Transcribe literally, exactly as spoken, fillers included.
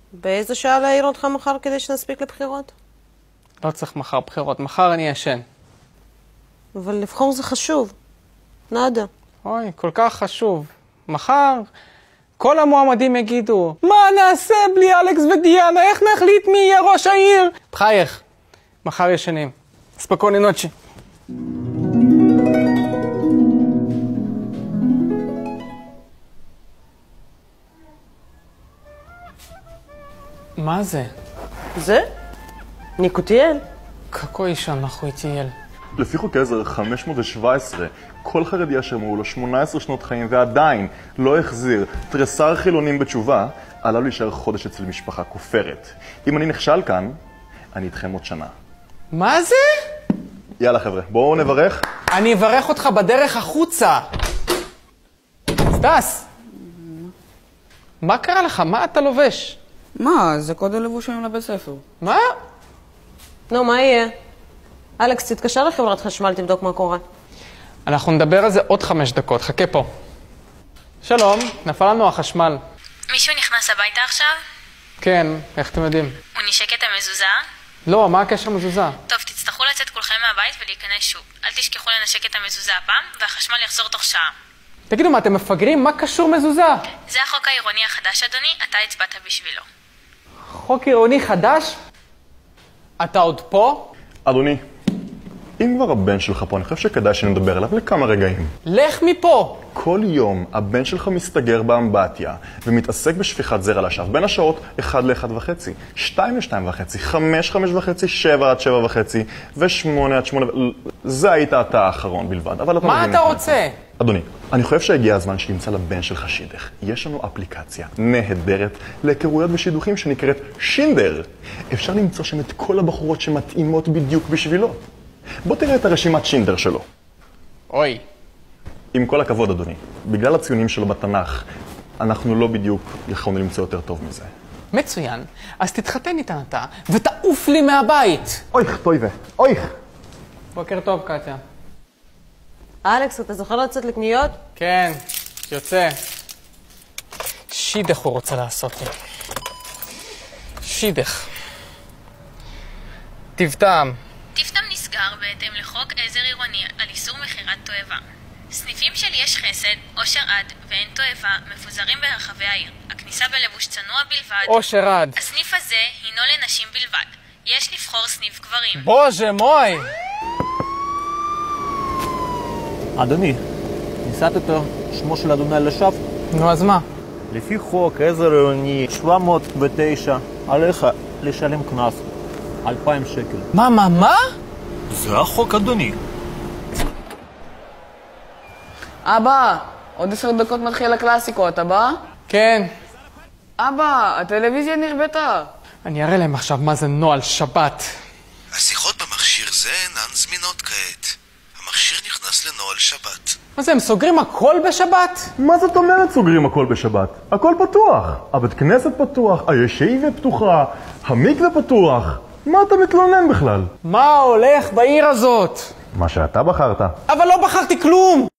באיזה שעה להעיר אותך מחר כדי שנספיק לבחירות? לא צריך מחר בחירות, מחר אני ישן. אבל לבחור זה חשוב. נדה. אוי, כל כך חשוב. מחר כל המועמדים יגידו, מה נעשה בלי אלכס ודיאנה? איך נחליט מי יהיה ראש העיר? בחייך, מחר ישנים. ספקוני נוצ'י. מה זה? זה? ניקוטיאל. какой еще нахуй тиель? לפי חוק עזר חמש מאות שבע עשרה, כל חרדי אשר מלאו לו שמונה עשרה שנות חיים ועדיין לא החזיר תריסר חילונים בתשובה, עליו להישאר חודש אצל משפחה כופרת. אם אני נכשל כאן, אני איתכם עוד שנה. מה זה? יאללה חבר'ה, בואו נברך. אני אברך אותך בדרך החוצה. סטס, מה קרה לך? מה אתה לובש? מה? זה קוד הלבושים לבית ספר. מה? נו, מה יהיה? אלכס, תתקשר לחברת חשמל, תבדוק מה קורה. אנחנו נדבר על זה עוד חמש דקות, חכה פה. שלום, נפל לנו החשמל. מישהו נכנס הביתה עכשיו? כן, איך אתם יודעים? הוא נשק את המזוזה? לא, מה הקשר מזוזה? טוב, תצטרכו לצאת כולכם מהבית ולהיכנס שוב. אל תשכחו לנשק את המזוזה הפעם, והחשמל יחזור תוך שעה. תגידו, מה, אתם מפגרים? מה קשור מזוזה? זה החוק העירוני החדש, אדוני, אתה הצבעת בשבילו. חוק עירוני חדש? אתה עוד פה? אדוני, אם כבר הבן שלך פה, אני חושב שכדאי שנדבר עליו לכמה רגעים. לך מפה! כל יום הבן שלך מסתגר באמבטיה ומתעסק בשפיכת זרע לשווא בין השעות אחד לאחד וחצי, שתיים לשתיים וחצי, חמש חמש וחצי, שבע עד שבע וחצי ושמונה עד שמונה... זה היית אתה האחרון בלבד, אבל אתה מה אתה רוצה? אדוני, אני חושב שהגיע הזמן שימצא לבן שלך שידך. יש לנו אפליקציה נהדרת להיכרויות ושידוכים שנקראת שינדר. אפשר למצוא שם את כל הבחורות שמתאימות בדיוק בשבילו. בוא תראה את הרשימת שינדר שלו. אוי. עם כל הכבוד, אדוני, בגלל הציונים שלו בתנ"ך, אנחנו לא בדיוק יכולנו למצוא יותר טוב מזה. מצוין. אז תתחתן איתן אתה, ותעוף לי מהבית. אויך, טויבה, אויך. בוקר טוב, קטיה. אלכס, אתה זוכר לצאת לקניות? כן, יוצא. שידך הוא רוצה לעשות לי. שידך. טבטם. טבטם נסגר בהתאם לחוק עזר עירוני על איסור מכירת תועבה. סניפים של יש חסד, אושר עד ואין תועבה מפוזרים ברחבי העיר. הכניסה בלבוש צנוע בלבד. אושר עד. הסניף הזה הינו לנשים בלבד. יש לבחור סניף גברים. בוז'ה מוי! אדוני, ניסת אותו שמו של אדוני לשווא? נו, אז מה? לפי חוק עזר עירוני שבע מאות ותשע, עליך לשלם קנס אלפיים שקל. מה, מה, מה? זה החוק, אדוני. אבא, עוד עשר דקות מתחיל הקלאסיקו, אתה בא? כן. אבא, הטלוויזיה נרבטה. אני אראה להם עכשיו מה זה נועל שבת. השיחות במכשיר זה אינן זמינות כעת. המכשיר נכנס לנועל שבת. מה זה, הם סוגרים הכל בשבת? מה זאת אומרת סוגרים הכל בשבת? הכל פתוח. הבית כנסת פתוח, הישיבה פתוחה, המקווה פתוח. מה אתה מתלונן בכלל? מה הולך בעיר הזאת? מה שאתה בחרת. אבל לא בחרתי כלום!